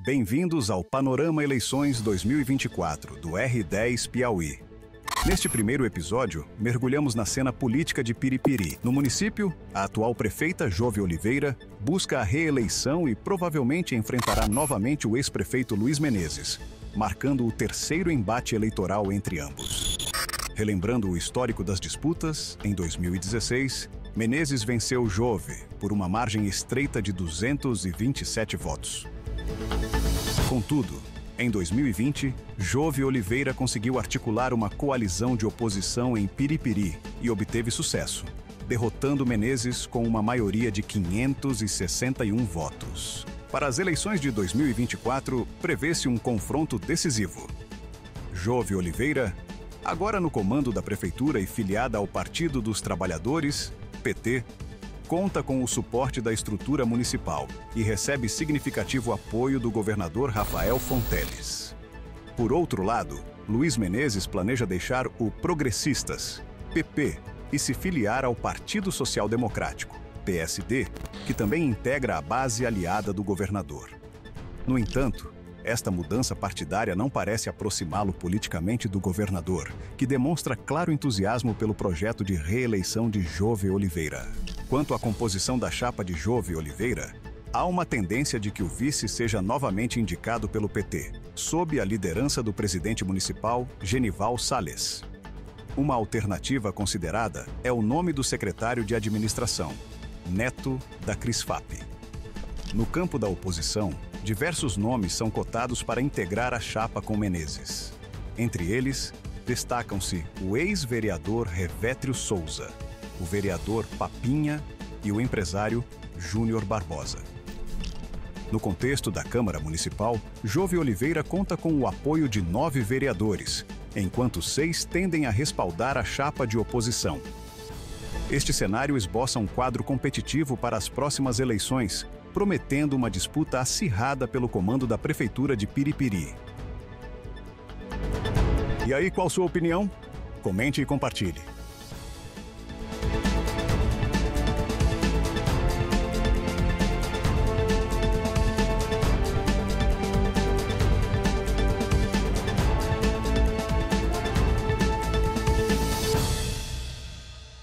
Bem-vindos ao Panorama Eleições 2024, do R10 Piauí. Neste primeiro episódio, mergulhamos na cena política de Piripiri. No município, a atual prefeita Jove Oliveira busca a reeleição e provavelmente enfrentará novamente o ex-prefeito Luiz Menezes, marcando o terceiro embate eleitoral entre ambos. Relembrando o histórico das disputas, em 2016, Menezes venceu Jove por uma margem estreita de 227 votos. Contudo, em 2020, Jove Oliveira conseguiu articular uma coalizão de oposição em Piripiri e obteve sucesso, derrotando Menezes com uma maioria de 561 votos. Para as eleições de 2024, prevê-se um confronto decisivo. Jove Oliveira, agora no comando da prefeitura e filiada ao Partido dos Trabalhadores, PT, conta com o suporte da estrutura municipal e recebe significativo apoio do governador Rafael Fonteles. Por outro lado, Luiz Menezes planeja deixar o Progressistas, PP, e se filiar ao Partido Social Democrático, PSD, que também integra a base aliada do governador. No entanto, esta mudança partidária não parece aproximá-lo politicamente do governador, que demonstra claro entusiasmo pelo projeto de reeleição de Jove Oliveira. Quanto à composição da chapa de Jove Oliveira, há uma tendência de que o vice seja novamente indicado pelo PT, sob a liderança do presidente municipal, Genival Sales. Uma alternativa considerada é o nome do secretário de administração, Neto da Crisfap. No campo da oposição, diversos nomes são cotados para integrar a chapa com Menezes. Entre eles, destacam-se o ex-vereador Revétrio Souza, o vereador Papinha e o empresário Júnior Barbosa. No contexto da Câmara Municipal, Jove Oliveira conta com o apoio de 9 vereadores, enquanto 6 tendem a respaldar a chapa de oposição. Este cenário esboça um quadro competitivo para as próximas eleições, prometendo uma disputa acirrada pelo comando da Prefeitura de Piripiri. E aí, qual sua opinião? Comente e compartilhe.